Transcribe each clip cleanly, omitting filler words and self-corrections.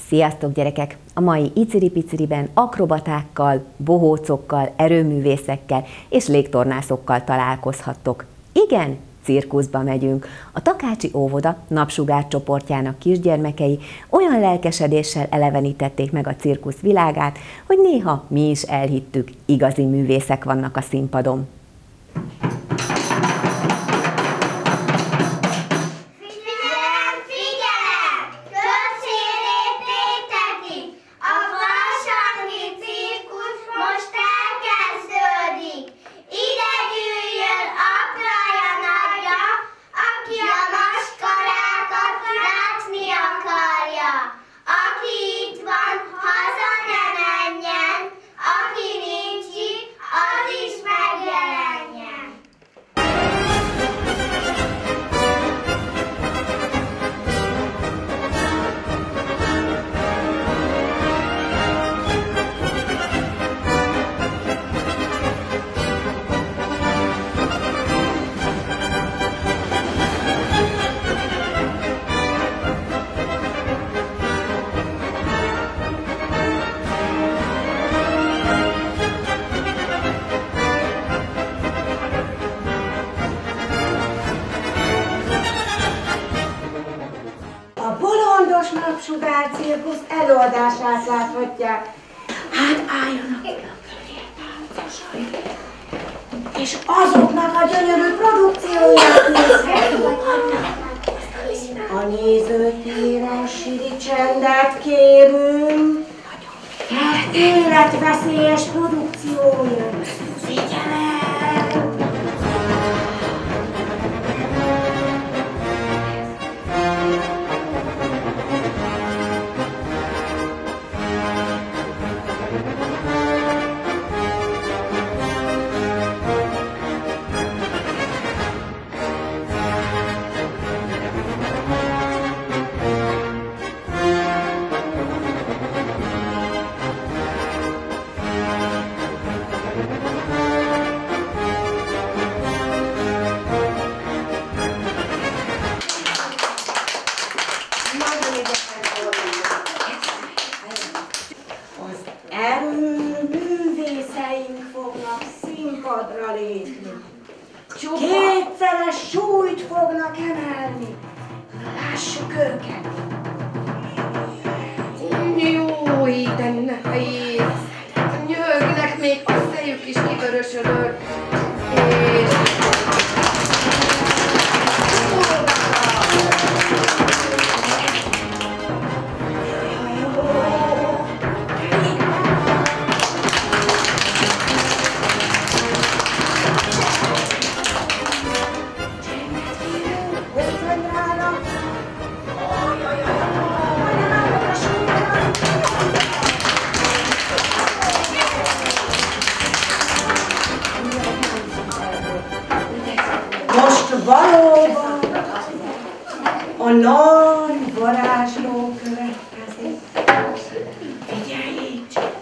Sziasztok gyerekek! A mai Iciri-Piciriben akrobatákkal, bohócokkal, erőművészekkel és légtornászokkal találkozhattok. Igen, cirkuszba megyünk. A Takácsi óvoda Napsugár csoportjának kisgyermekei olyan lelkesedéssel elevenítették meg a cirkusz világát, hogy néha mi is elhittük, igazi művészek vannak a színpadon. Napsugár cirkusz előadását láthatják. Hát álljanak ki a köré, táncosai. És azoknak a gyönyörű produkcióját nézhetünk. A nézőtéren siri csendet kérünk, mert életveszélyes produkció jön. Figyelem! Erőművészeink fognak színpadra lépni. Kétszeres súlyt fognak emelni. Lássuk őket! Júj, de nehéz! Nyögnek, még a fejük is kivörösödött. És... Most valóban a nagy varázsló következik. Figyeljék csak!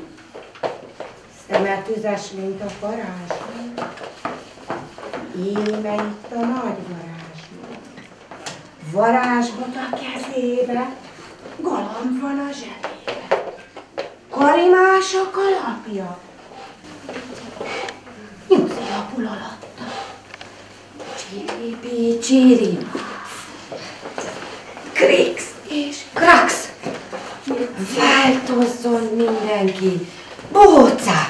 Szeme tüzes, mint a varázsló. Íme itt a nagy varázsló. Varázsbot a kezébe, galamb van a zsebébe. Karimás a kalapja. Nyuzi a pul alatta. Csiripi, csirip. Krix és krax. Változzon mindenki. Bóca!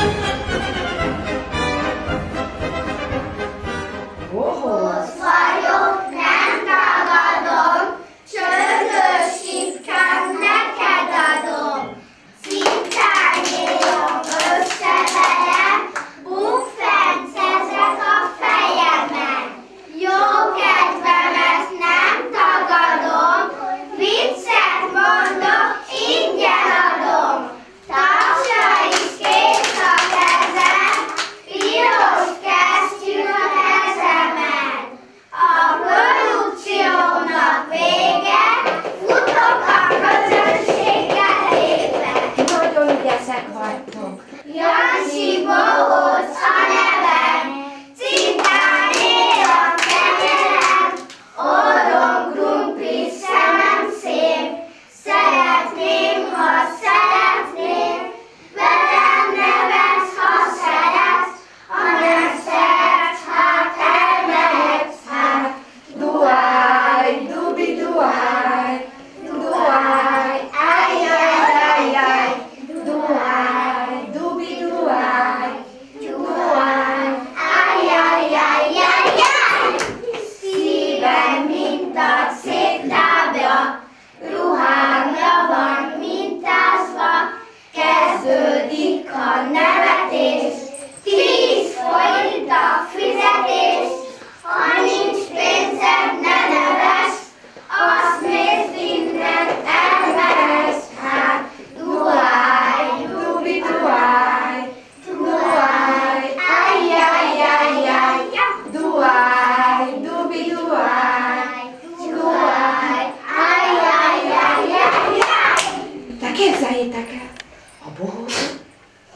Ahhoz vagyok, nem tagadom, csörgős titkám neked adom. Cintányérom összeverem, buffencezek a fejemen. Jó kedvemet nem tagadom, viccet mondok, ingyen adom. Tapsa is kész a kezem, piros kesztyű a kezemen. A produkciónak vége, futok a közönséggel lépve. Nagyon ügyesek vagytok. Jancsi Bohóc a nevem, Cintányé a kenyerem, orrom krumpli, szemem szép, szeret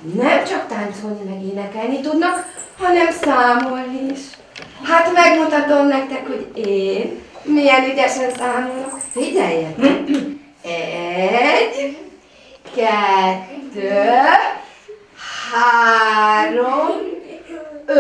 nem csak táncolni meg énekelni tudnak, hanem számolni is. Hát megmutatom nektek, hogy én milyen ügyesen számolok. Figyeljetek! 1, 2, 3, 5,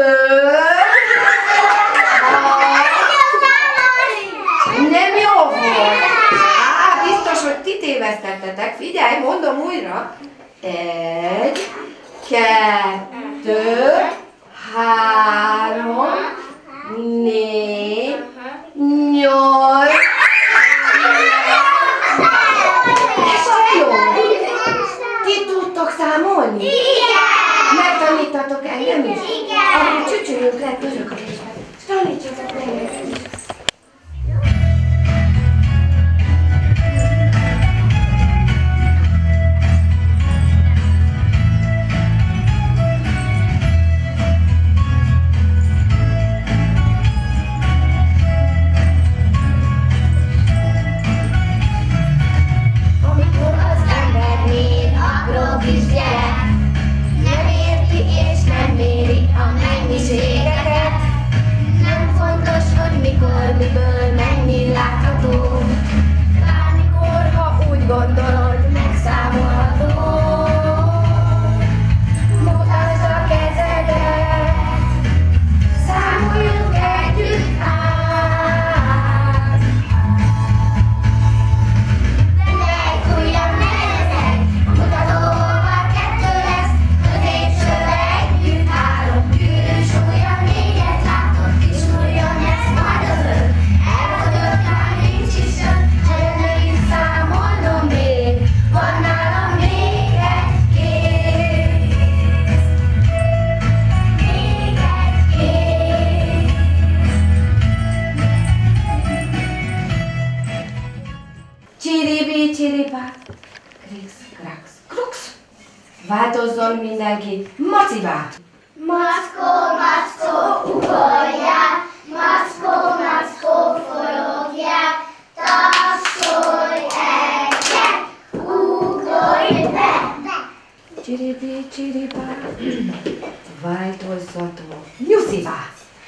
6. Nem jó volt? Biztos, hogy ti tévesztettetek. Figyelj, mondom újra. 1, 2, 3, 4, 8. Jó. Ti tudtok számolni? Igen! Megtanítatok engem is? Igen! Akkor csücsüljünk le közökülésben. Tanítsatok meg nekem is. Változzon mindenki macivá! Mackó, mackó, ugorjál, mackó, mackó, forogjál, tapsolj egyet, ugorj be! Csiribi, csiribá, változzatok nyuszivá!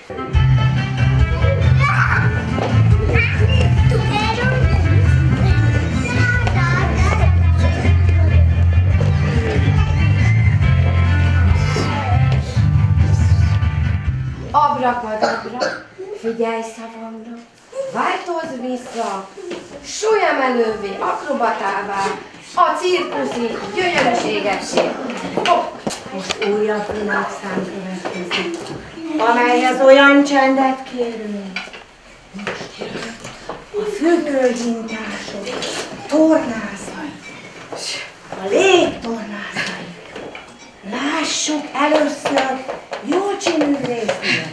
Abrakadabra, figyelj szavamra, változz vissza, súlyemelővé, akrobatává, a cirkuszi gyönyörűségessé. Most újabb világszám következik, amelyhez olyan csendet kérünk. Most jön a függönyhintások tornázai, a légtornázai. Lássuk először Júlcsi művésznőt.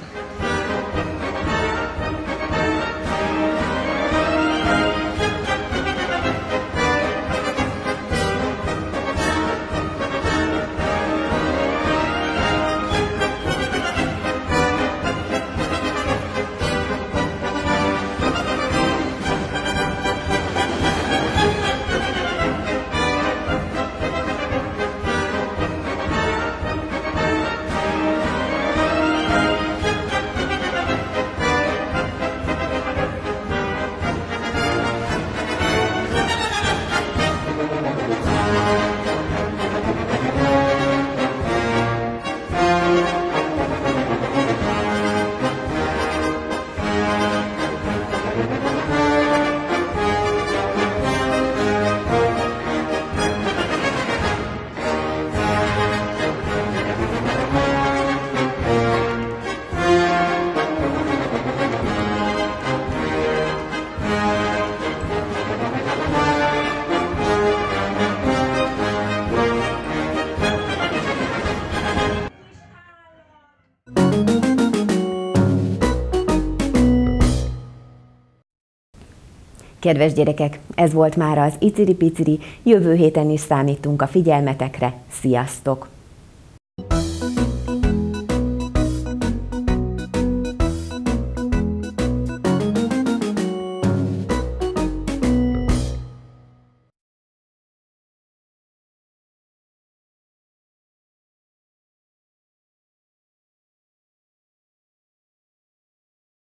Kedves gyerekek, ez volt már az Iciri Piciri, jövő héten is számítunk a figyelmetekre. Sziasztok!